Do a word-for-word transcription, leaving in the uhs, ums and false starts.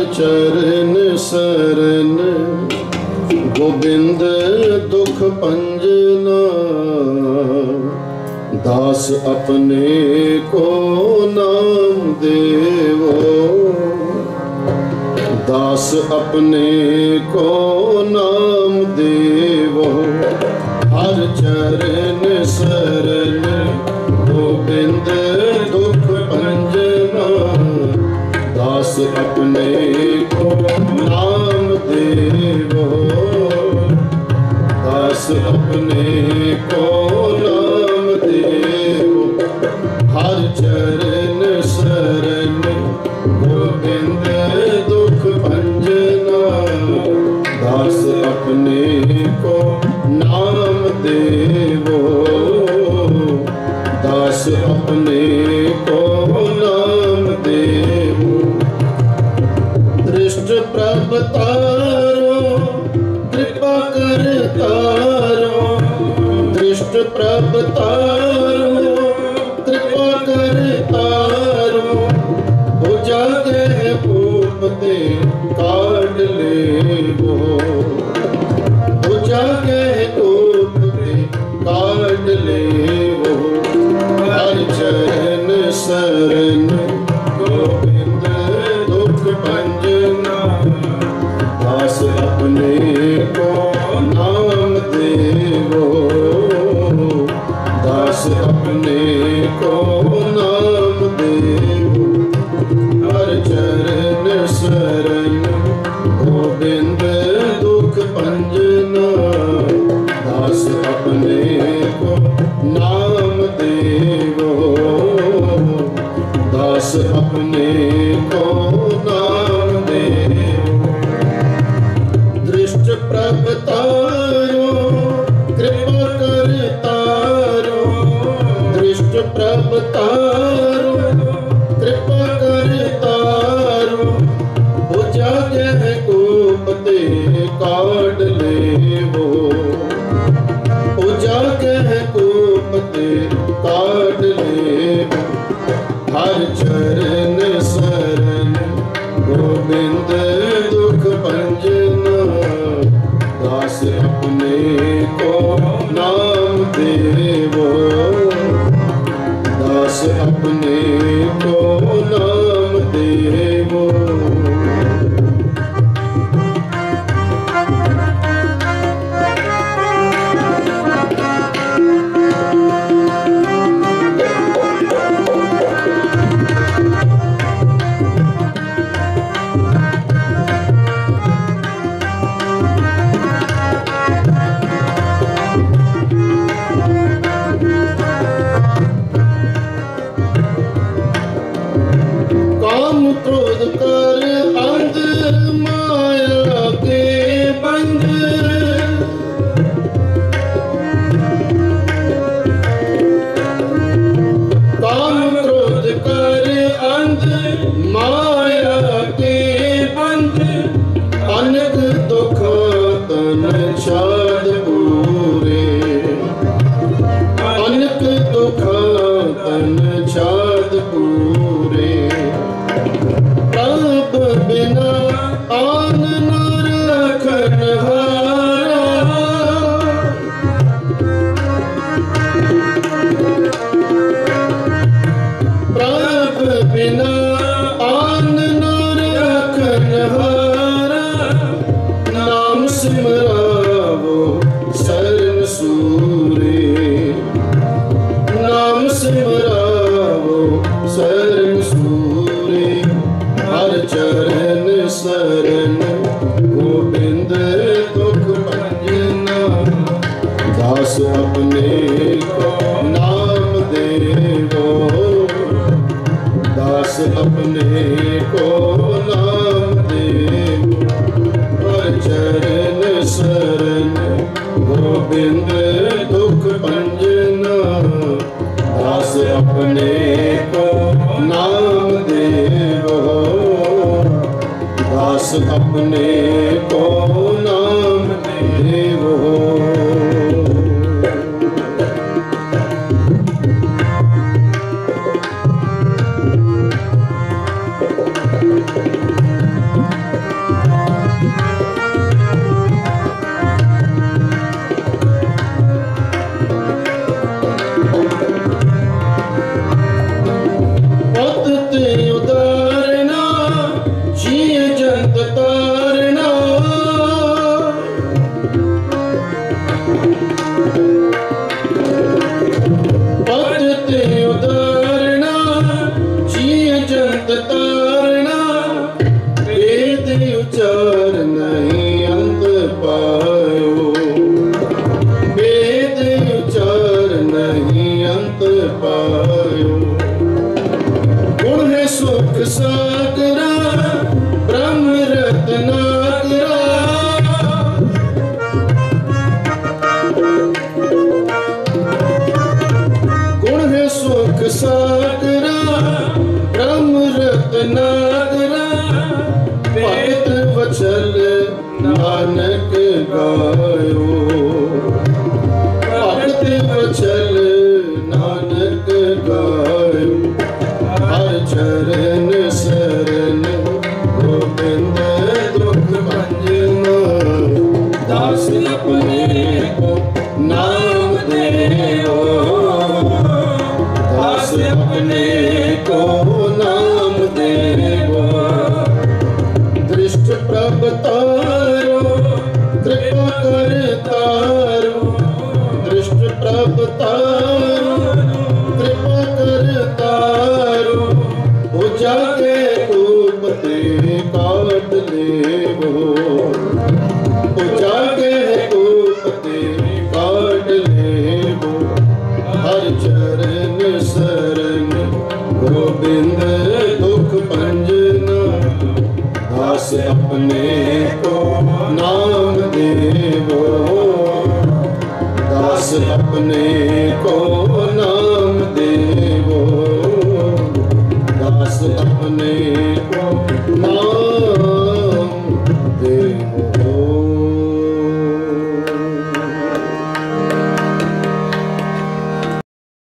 चरण शरण गोबिंद दुख पंजना, दास अपने को नाम देवो, दास अपने को नाम देवो। हर चरण शरण गोबिंद दुख पंजना, दास अपने को नाम देवो, दास अपने को नाम देवो। हर चरण शरण गोबिंद दुख पंजना, दास अपने को नाम देवो, दास अपने को नाम देवो। दृष्ट प्रभ तारो कृपा कर तारो, दृष्ट प्रभ तारो कृपा कर तारो। हो जागे पूपते काट ले वो, हो जागे पूपते काट ले वो। हर चरण शरण गोविंद दुख पंजना, दास अपने को नाम देवो, दास अपने को नाम देवो। हर चरण शरण गोविंद दुख पंजना, दास अपने को नाम देवो, दास अपने को नाम देवो। दृष्ट प्रभ तारो कृपा कर तारो, दृष्ट प्रभ तारो कृपा कर तारो। हो जागे गोपते काट ले वो, हो जागे गोपते काट ले वो। हर चरण शरण गोविंद दुख पंजना, दास अपने को नाम देवो, दास अपने को नाम देवो। काम क्रोध कर अंध माया के बंध, काम क्रोध कर अंध माया के बंध। अनक दुख तन छाद पूरे, अनक दुख तन छाद पूरे। प्रभ बिना आन न रखन हारा, प्रभ बिना आन न रखन हारा। नाम सिमरावो शरण सूरे, नाम सिमरावो शरण सूरे। हर चरण शरण गोविंद दुख पंजना, दास अपने को नाम देवो, दास अपने को नाम देवो। हर चरण शरण गोविंद दुख पंजना, दास अपने को नाम देवो, दास अपने को नाम देवो। सुख सागरा ब्रह्म रत्नाकरा। गुण है सुख सागरा ब्रह्म रत्नाकरा। भगत वचल नानक गायो, भगत वचल नानक गायो। हर चरण शरण गोबिंद दुख भंजना। दास अपने को नाम देओ, दास अपने को नाम देओ। दृष्ट प्रभ तारो कृपा कर तारो, दृष्ट प्रभ तारो कृपा कर तारो। हो जाके रूप ते काट लेवो, हो जाके रूप ते काट लेवो। हर चरण शरण गोबिंद दुख भंजना। दास अपने को